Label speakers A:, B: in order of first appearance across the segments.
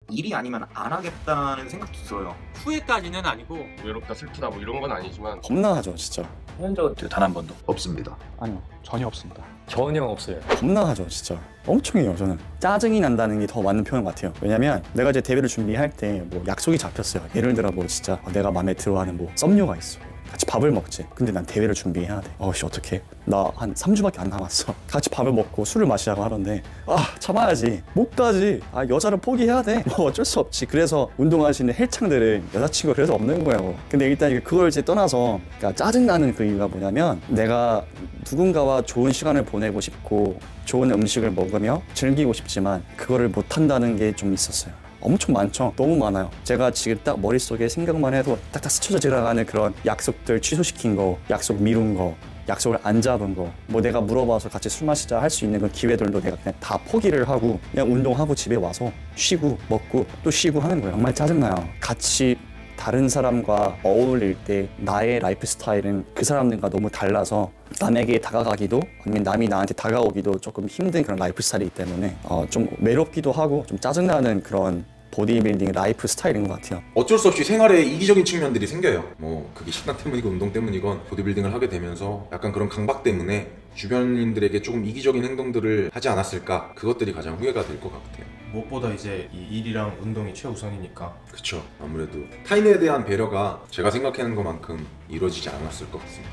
A: 일이 아니면 안 하겠다는 생각도 들어요.
B: 후회까지는 아니고
C: 외롭다 슬프다 뭐 이런 건 아니지만
D: 겁나하죠 진짜.
E: 해본 적은 단 한 번도
F: 없습니다.
G: 아니요, 전혀 없습니다.
E: 전혀 없어요.
D: 겁나하죠 진짜. 엄청 해요 저는. 짜증이 난다는 게 더 맞는 표현 같아요. 왜냐면 내가 이제 데뷔를 준비할 때 뭐 약속이 잡혔어요. 예를 들어 뭐 진짜 내가 마음에 들어하는 뭐 썸녀가 있어. 같이 밥을 먹지. 근데 난 대회를 준비해야 돼. 어씨 어떡해. 나 한 3주밖에 안 남았어. 같이 밥을 먹고 술을 마시자고 하는데 참아야지. 못 가지. 여자를 포기해야 돼. 뭐 어쩔 수 없지. 그래서 운동하시는 헬창들은 여자친구가 그래서 없는 거예요. 근데 일단 그걸 이제 떠나서 그러니까 짜증나는 그 이유가 뭐냐면 내가 누군가와 좋은 시간을 보내고 싶고 좋은 음식을 먹으며 즐기고 싶지만 그거를 못 한다는 게 좀 있었어요. 엄청 많죠. 너무 많아요. 제가 지금 딱 머릿속에 생각만 해도 딱딱 스쳐져 지나가는 그런 약속들 취소시킨 거, 약속 미룬 거, 약속을 안 잡은 거, 뭐 내가 물어봐서 같이 술 마시자 할 수 있는 그 기회들도 내가 그냥 다 포기를 하고 그냥 운동하고 집에 와서 쉬고 먹고 또 쉬고 하는 거예요. 정말 짜증나요. 같이 다른 사람과 어울릴 때 나의 라이프 스타일은 그 사람들과 너무 달라서 남에게 다가가기도 아니면 남이 나한테 다가오기도 조금 힘든 그런 라이프 스타일이기 때문에 좀 외롭기도 하고 좀 짜증나는 그런 보디빌딩 라이프 스타일인 것 같아요.
F: 어쩔 수 없이 생활에 이기적인 측면들이 생겨요. 뭐 그게 식단 때문이건 운동 때문이건 보디빌딩을 하게 되면서 약간 그런 강박 때문에 주변인들에게 조금 이기적인 행동들을 하지 않았을까, 그것들이 가장 후회가 될 것 같아요.
H: 무엇보다 이제 이 일이랑 운동이 최우선이니까.
F: 그쵸. 아무래도 타인에 대한 배려가 제가 생각하는 것만큼 이루어지지 않았을 것 같습니다.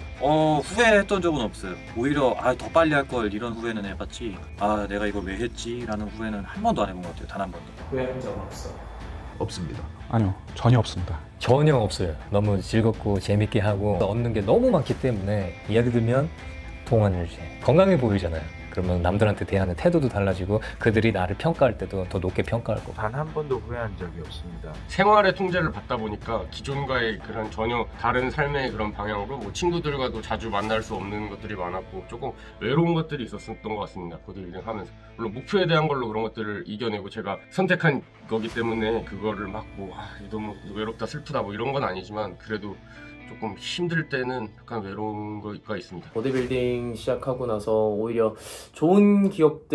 I: 후회했던 적은 없어요. 오히려 더 빨리 할 걸 이런 후회는 해봤지, 내가 이걸 왜 했지? 라는 후회는 한 번도 안 해본 것 같아요. 단 한 번도.
E: 후회한 적은 없어.
F: 없습니다.
G: 아니요, 전혀 없습니다.
E: 전혀 없어요. 너무 즐겁고 재밌게 하고 얻는 게 너무 많기 때문에 예를 들면 동안일지 건강해 보이잖아요. 그러면 남들한테 대하는 태도도 달라지고 그들이 나를 평가할 때도 더 높게 평가할 거고.
J: 단 한 번도 후회한 적이 없습니다.
C: 생활의 통제를 받다 보니까 기존과의 그런 전혀 다른 삶의 그런 방향으로 뭐 친구들과도 자주 만날 수 없는 것들이 많았고 조금 외로운 것들이 있었던 것 같습니다. 보디빌딩 하면서. 물론 목표에 대한 걸로 그런 것들을 이겨내고 제가 선택한 거기 때문에 그거를 막 너무 외롭다 슬프다 뭐 이런 건 아니지만 그래도 조금 힘들 때는 약간 외로운 거가 있습니다.
K: 보디빌딩 시작하고 나서 오히려 좋은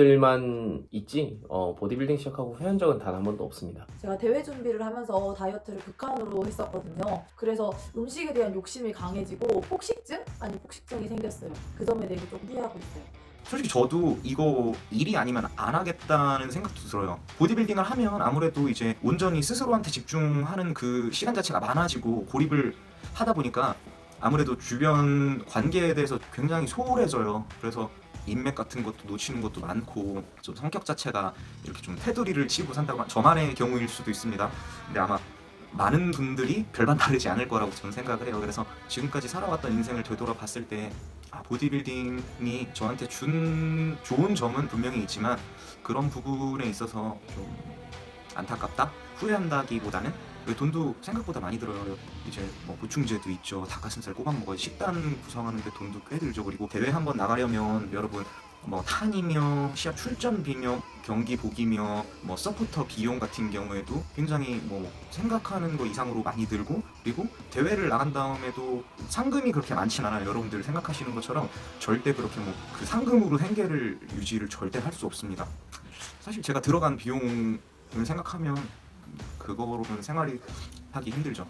K: 기억들만 있지 보디빌딩 시작하고 후회한 적은 단 한 번도 없습니다.
L: 제가 대회 준비를 하면서 다이어트를 극한으로 했었거든요. 그래서 음식에 대한 욕심이 강해지고 폭식증? 아니 폭식증이 생겼어요. 그 점에 대해서 좀 후회하고 있어요.
A: 솔직히 저도 이거 일이 아니면 안 하겠다는 생각도 들어요. 보디빌딩을 하면 아무래도 이제 온전히 스스로한테 집중하는 그 시간 자체가 많아지고 고립을 하다 보니까 아무래도 주변 관계에 대해서 굉장히 소홀해져요. 그래서 인맥 같은 것도 놓치는 것도 많고 좀 성격 자체가 이렇게 좀 테두리를 치고 산다고, 저만의 경우일 수도 있습니다. 근데 아마 많은 분들이 별반 다르지 않을 거라고 저는 생각을 해요. 그래서 지금까지 살아왔던 인생을 되돌아봤을 때 보디빌딩이 저한테 준 좋은 점은 분명히 있지만 그런 부분에 있어서 좀 안타깝다? 후회한다기보다는 돈도 생각보다 많이 들어요. 이제 뭐 보충제도 있죠. 닭가슴살 꼬박 먹어야 식단 구성하는데 돈도 꽤 들죠. 그리고 대회 한번 나가려면 여러분 뭐 탄이며 시합 출전비며 경기 보기며 뭐 서포터 비용 같은 경우에도 굉장히 뭐 생각하는 거 이상으로 많이 들고, 그리고 대회를 나간 다음에도 상금이 그렇게 많진 않아요. 여러분들 생각하시는 것처럼 절대 그렇게 뭐 그 상금으로 생계를 유지를 절대 할 수 없습니다. 사실 제가 들어간 비용을 생각하면 그거로는 생활이 하기 힘들죠.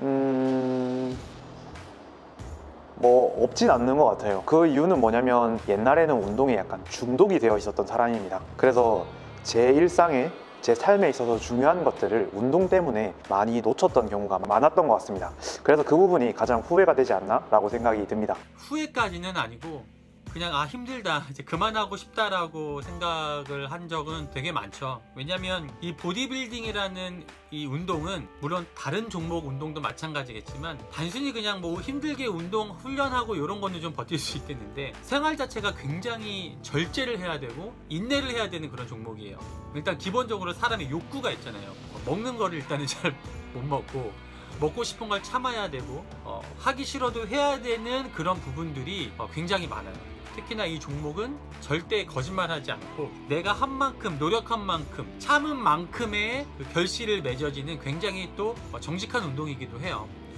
M: 뭐 없진 않는 것 같아요. 그 이유는 뭐냐면 옛날에는 운동에 약간 중독이 되어 있었던 사람입니다. 그래서 제 일상에 제 삶에 있어서 중요한 것들을 운동 때문에 많이 놓쳤던 경우가 많았던 것 같습니다. 그래서 그 부분이 가장 후회가 되지 않나 라고 생각이 듭니다.
B: 후회까지는 아니고 그냥 힘들다, 이제 그만하고 싶다라고 생각을 한 적은 되게 많죠. 왜냐면 이 보디빌딩이라는 이 운동은 물론 다른 종목 운동도 마찬가지겠지만 단순히 그냥 뭐 힘들게 운동 훈련하고 이런 거는 좀 버틸 수 있겠는데 생활 자체가 굉장히 절제를 해야 되고 인내를 해야 되는 그런 종목이에요. 일단 기본적으로 사람의 욕구가 있잖아요. 먹는 거를 일단은 잘 못 먹고 싶은 걸 참아야 되고 하기 싫어도 해야 되는 그런 부분들이 굉장히 많아요. 특히나 이 종목은 절대 거짓말하지 않고 내가 한 만큼 노력한 만큼 참은 만큼의 그 결실을 맺어지는 굉장히 또 정직한 운동이기도 해요.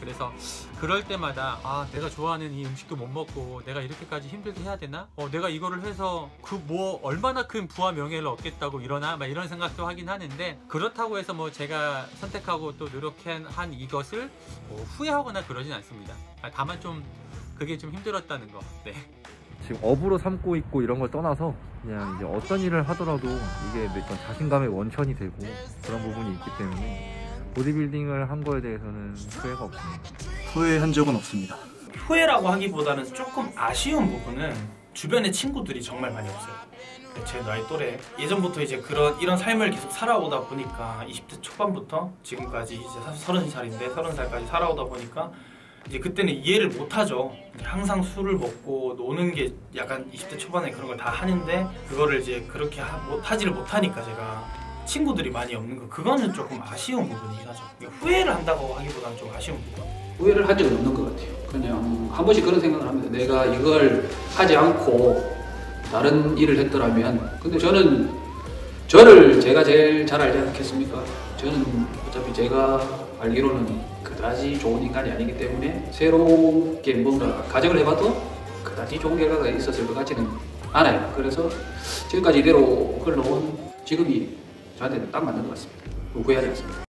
B: 그래서 그럴 때마다 아 내가 좋아하는 이 음식도 못 먹고 내가 이렇게까지 힘들게 해야 되나? 내가 이거를 해서 그 뭐 얼마나 큰 부와 명예를 얻겠다고 이러나? 막 이런 생각도 하긴 하는데 그렇다고 해서 뭐 제가 선택하고 또 노력한 이것을 후회하거나 그러진 않습니다. 다만 좀 그게 좀 힘들었다는 거. 네.
J: 지금 업으로 삼고 있고 이런 걸 떠나서 그냥 이제 어떤 일을 하더라도 이게 어떤 자신감의 원천이 되고 그런 부분이 있기 때문에 보디빌딩을 한 거에 대해서는 후회가 없습니다.
N: 후회한 적은 없습니다. 후회라고 하기보다는 조금 아쉬운 부분은 주변에 친구들이 정말 많이 없어요. 제 나이 또래 예전부터 이제 이런 삶을 계속 살아오다 보니까 20대 초반부터 지금까지 이제 30살인데 30살까지 살아오다 보니까 이제 그때는 이해를 못하죠. 항상 술을 먹고 노는 게 약간 20대 초반에 그런 걸 다 하는데 그거를 이제 그렇게 하지를 못하니까 제가 친구들이 많이 없는 거 그거는 조금 아쉬운 부분이긴 하죠. 후회를 한다고 하기보다는 좀 아쉬운 부분.
O: 후회를 한 적은 없는 것 같아요. 그냥 한 번씩 그런 생각을 합니다. 내가 이걸 하지 않고 다른 일을 했더라면 근데 저를 제가 제일 잘 알지 않겠습니까? 저는 어차피 제가 알기로는 그다지 좋은 인간이 아니기 때문에 새롭게 뭔가 가정을 해봐도 그다지 좋은 결과가 있었을 것 같지는 않아요. 그래서 지금까지 이대로 흘러온 지금이 저한테는 딱 맞는 것 같습니다. 후회하지 않습니다.